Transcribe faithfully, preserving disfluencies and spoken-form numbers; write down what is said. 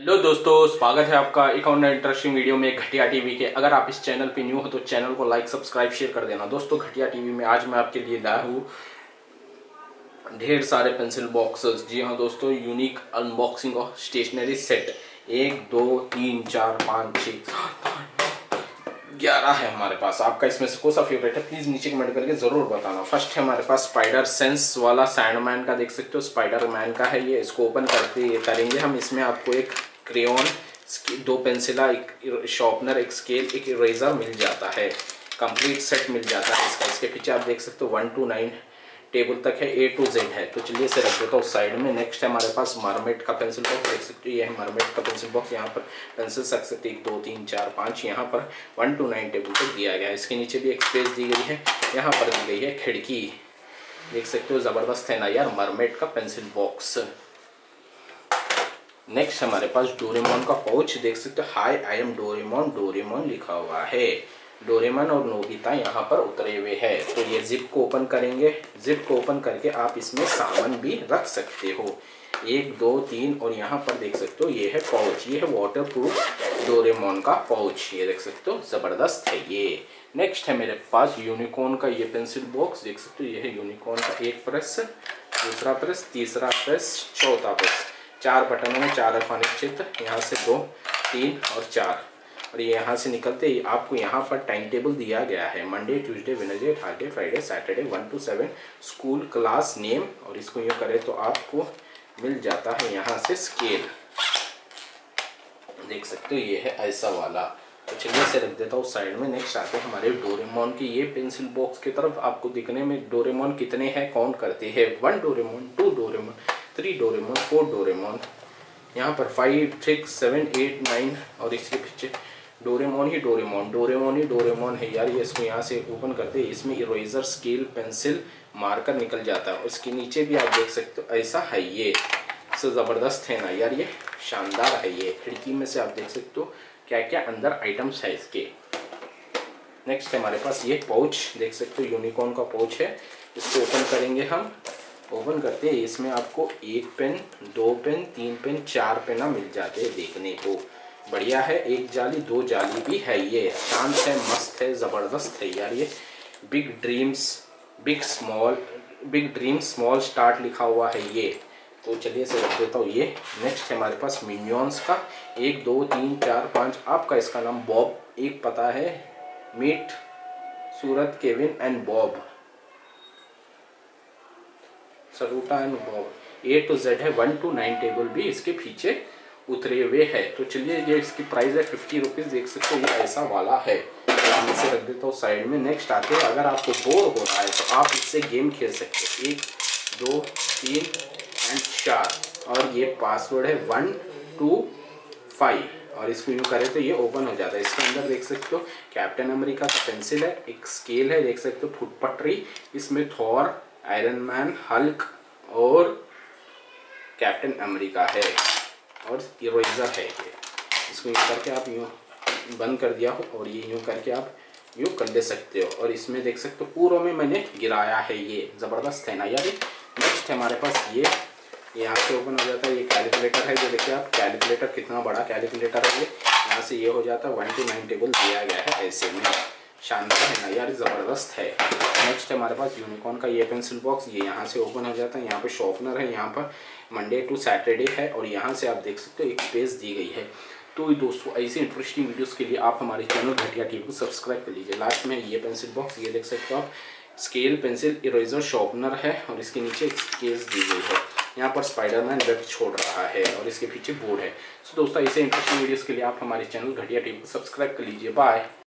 Hello दोस्तों, स्वागत है आपका एक और नए इंटरेस्टिंग वीडियो में घटिया टीवी के। अगर आप इस चैनल पे न्यू हो तो चैनल को लाइक सब्सक्राइब शेयर कर देना। दोस्तों, घटिया टीवी में आज मैं आपके लिए लाया हूँ ढेर सारे पेंसिल बॉक्सेस। जी हाँ दोस्तों, unique unboxing of stationery set. एक दो तीन चार पाँच छः ग्यारह है हमारे पास। आपका इसमें से कौन सा फेवरेट है प्लीज नीचे कमेंट करके जरूर बताना। फर्स्ट है हमारे पास स्पाइडर सेंस वाला सैंडमैन का, देख सकते हो स्पाइडर मैन का है ये। इसको ओपन करके ये करेंगे हम। इसमें आपको एक क्रेयॉन, दो पेंसिला, एक शार्पनर, एक स्केल, एक इरेजर मिल जाता है। कंप्लीट सेट मिल जाता है इसका। इसके पीछे आप देख सकते हो वन टू नाइन टेबल तक है, ए टू जेड है। तो चलिए इसे रख देता हूँ साइड में। नेक्स्ट है हमारे पास मरमेड का पेंसिल बॉक्स, देख सकते हो ये है मरमेड का पेंसिल बॉक्स। यहाँ पर पेंसिल रख सकते एक दो तीन चार पाँच, यहाँ पर वन टू नाइन टेबल तक दिया गया है। इसके नीचे भी एक स्पेस दी गई है, यहाँ पर दी गई है खिड़की, देख सकते हो ज़बरदस्त है ना यार मरमेड का पेंसिल बॉक्स। नेक्स्ट हमारे पास डोरेमोन का पाउच, देख सकते हो hi I am Doraemon, Doraemon लिखा हुआ है। डोरेमोन और नोबिता यहाँ पर उतरे हुए हैं। तो ये जिप को ओपन करेंगे। जिप को ओपन करके आप इसमें सामान भी रख सकते हो। एक दो तीन और यहाँ पर देख सकते हो ये है पाउच, ये है वाटर प्रूफ डोरेमोन का पाउच। ये देख सकते हो ज़बरदस्त है ये। नेक्स्ट है मेरे पास यूनिकॉर्न का ये पेंसिल बॉक्स, देख सकते हो ये है यूनिकॉर्न का। एक प्रेस, दूसरा प्रेस, तीसरा प्रेस, चौथा प्रेस। चार बटनों में चार अल्फानिक चित्र, यहाँ से दो तीन और चार। और ये यहाँ से निकलते ही आपको यहाँ पर टाइम टेबल दिया गया है। Monday Tuesday Wednesday Thursday Friday Saturday one two seven school class name. और इसको यूँ करें तो आपको मिल जाता है यहाँ से स्केल, देख सकते हो ये है ऐसा वाला। तो चलिए इसे रख देता हूँ साइड में। नेक्स्ट आते हैं हमारे डोरेमोन की ये पेंसिल बॉक्स की तरफ। आपको दिखने में डोरेमोन कितने हैं काउंट करते हैं। One Doraemon, two Doraemon, three Doraemon, four Doraemon, यहाँ पर five six seven eight nine और इसके पीछे डोरेमोन ही डोरेमोन, डोरेमोन ही डोरेमोन है यार ये। इसको यहाँ से ओपन करते हैं, इसमें इरेजर, स्केल, पेंसिल, मार्कर निकल जाता है। उसके नीचे भी आप देख सकते हो ऐसा है ये। सो ज़बरदस्त है ना यार, ये शानदार है ये। खिड़की में से आप देख सकते हो क्या क्या अंदर आइटम्स है इसके। नेक्स्ट हमारे पास ये पाउच, देख सकते हो यूनिकॉर्न का पाउच है। इसको ओपन करेंगे हम। ओपन करते हैं, इसमें आपको एक पेन, दो पेन, तीन पेन, चार पेना मिल जाते हैं देखने को। बढ़िया है, एक जाली दो जाली भी है ये। शांत है, मस्त है, ज़बरदस्त है यार ये। Big dreams big small big dream small start लिखा हुआ है ये। तो चलिए इसे रख देता हूँ ये। नेक्स्ट है हमारे पास मिनियंस का, एक दो तीन चार पाँच। आपका इसका नाम बॉब, एक पता है meet Stuart Kevin and Bob, Stuart and Bob. A to Z है, वन टू नाइन टेबल भी इसके पीछे उतरे हुए है। तो चलिए ये इसकी प्राइस है फिफ्टी रुपीज़, देख सकते हो ये ऐसा वाला है। हम इसे रख देता हूँ साइड में। नेक्स्ट आते हैं, अगर आपको बोर हो रहा है तो आप इससे गेम खेल सकते हो। एक दो तीन एंड चार और ये पासवर्ड है वन टू फाइव। और इसको यूँ करें तो ये ओपन हो जाता है। इसके अंदर देख सकते हो कैप्टन अमेरिका का पेंसिल है, एक स्केल है, देख सकते हो फुट पटरी। इसमें थॉर, आयरन मैन, हल्क और कैप्टन अमेरिका है और इरेजर है ये। इसको यूँ करके आप यूँ बंद कर दिया हो और ये यूँ करके आप यूँ कर ले सकते हो। और इसमें देख सकते हो पूरों में मैंने गिराया है ये। ज़बरदस्त है ना यार। नेक्स्ट है हमारे पास ये, यहाँ से ओपन हो जाता है। ये कैलकुलेटर है, जो देखिए आप कैलकुलेटर कितना बड़ा कैलकुलेटर है ये। यहाँ से ये हो जाता है, वन टू नाइन टेबल दिया गया है ऐसे में। शानदार है ना यार, ज़बरदस्त है। नेक्स्ट है हमारे पास यूनिकॉर्न का ये पेंसिल बॉक्स। ये यहाँ से ओपन हो जाता है। यहाँ पे शॉर्पनर है, यहाँ पर मंडे टू सैटरडे है और यहाँ से आप देख सकते हो एक पेज दी गई है। तो दोस्तों ऐसे इंटरेस्टिंग वीडियोस के लिए आप हमारे चैनल घटिया टीवी को सब्सक्राइब कर लीजिए। लास्ट में ये पेंसिल बॉक्स, ये देख सकते हो आप स्केल, पेंसिल, इरेजर, शॉर्पनर है और इसके नीचे एक केस दी गई है। यहाँ पर स्पाइडरमैन वेब छोड़ रहा है और इसके पीछे बोर्ड है। सो दोस्तों ऐसे इंटरेस्टिंग वीडियोस के लिए आप हमारे चैनल घटिया टीवी को सब्सक्राइब कर लीजिए। बाय।